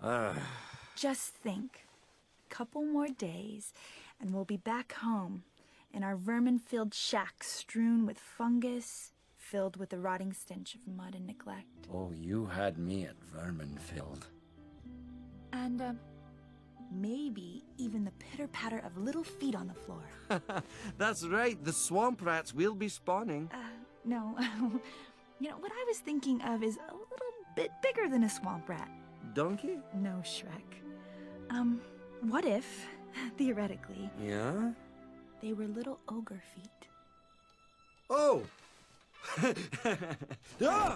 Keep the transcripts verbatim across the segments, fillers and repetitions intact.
Uh. Just think. Couple more days, and we'll be back home in our vermin-filled shack strewn with fungus, filled with the rotting stench of mud and neglect. Oh, you had me at vermin-filled. And, uh, maybe even the pitter-patter of little feet on the floor. That's right, the swamp rats will be spawning. Uh, no. You know, what I was thinking of is a little bit bigger than a swamp rat. Donkey? No, Shrek. Um, what if, theoretically... Yeah? They were little ogre feet. Oh! Ah!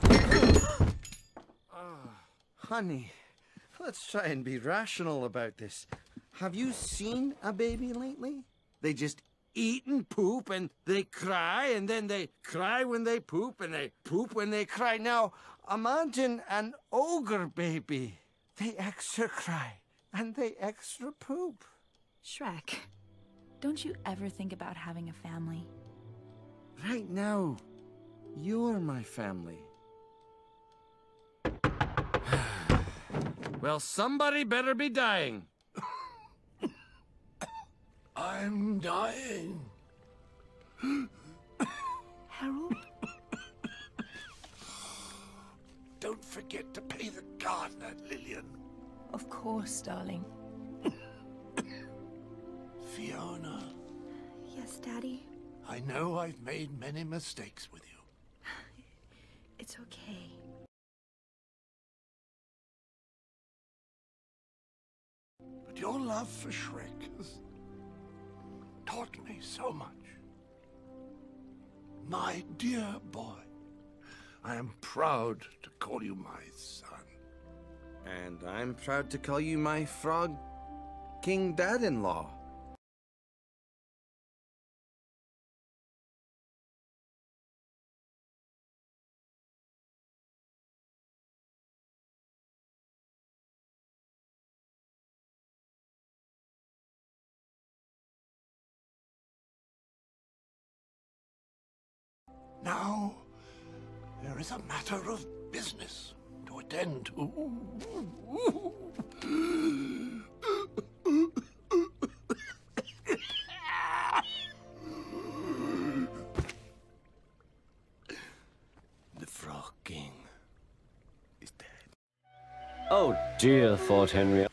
Oh, honey, let's try and be rational about this. Have you seen a baby lately? They just eat and poop, and they cry, and then they cry when they poop, and they poop when they cry. Now, imagine an ogre baby. They extra cry, and they extra poop. Shrek, don't you ever think about having a family? Right now, you're my family. Well, somebody better be dying. I'm dying. Harold? Don't forget to pay the gardener, Lillian. Of course, darling. Fiona. Yes, Daddy? I know I've made many mistakes with you. It's okay. But your love for Shrek has taught me so much. My dear boy, I am proud to call you my son. And I'm proud to call you my frog king dad-in-law. Now, there is a matter of business to attend to. The Frog King is dead. Oh dear, thought Henry.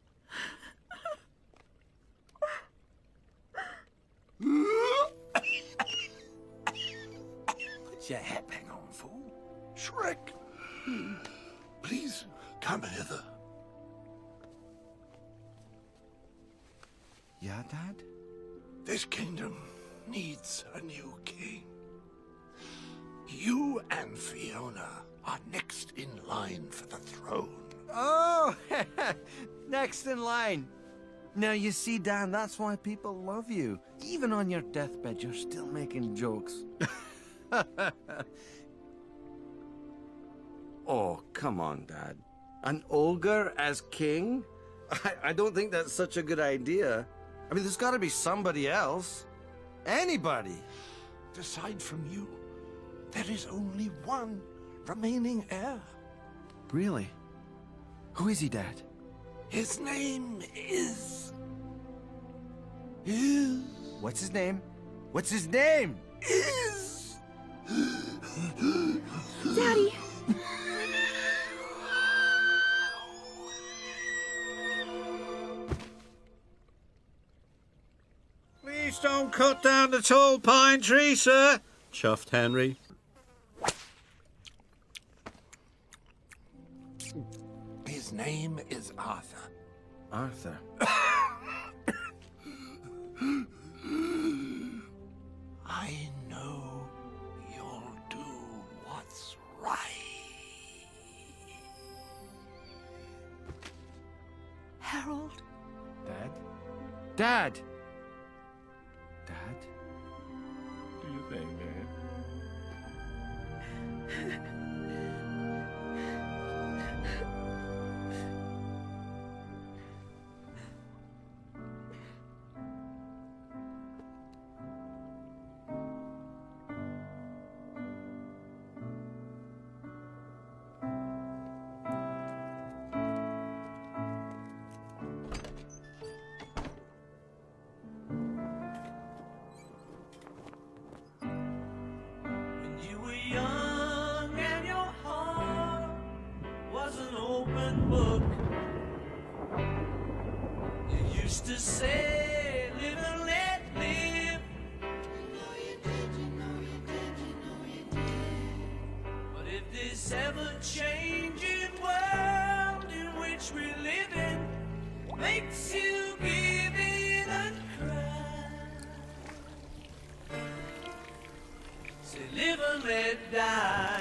Put your hat back on, fool. Shrek, please come hither. Yeah, Dad? This kingdom needs a new king. You and Fiona are next in line for the throne. Oh, next in line. Now, you see, Dan, that's why people love you. Even on your deathbed, you're still making jokes. Oh, come on, Dad. An ogre as king? I, I don't think that's such a good idea. I mean, there's got to be somebody else. Anybody. Aside from you, there is only one remaining heir. Really? Who is he, Dad? His name is... is... What's his name? What's his name? is... Daddy! Please don't cut down the tall pine tree, sir, chuffed Henry. His name is Arthur. Arthur. I know you'll do what's right. Harold? Dad? Dad! Dad? Do you think, man? an open book. You used to say, live and let live. You know you did, you know you did, you know you did. But if this ever-changing world in which we live in makes you give it a cry, say live and let die.